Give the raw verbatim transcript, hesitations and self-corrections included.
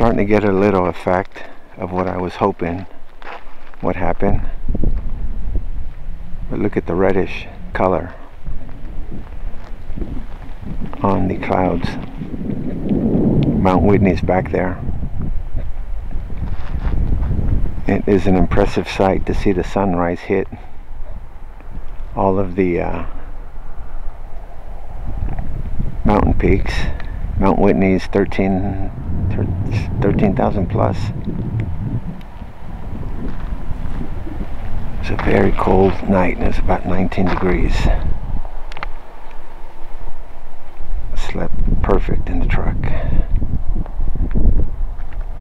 starting to get a little effect of what I was hoping would happen. But look at the reddish color on the clouds. Mount Whitney's back there. It is an impressive sight to see the sunrise hit all of the uh, mountain peaks. Mount Whitney's thirteen thousand plus. It's a very cold night and it's about nineteen degrees.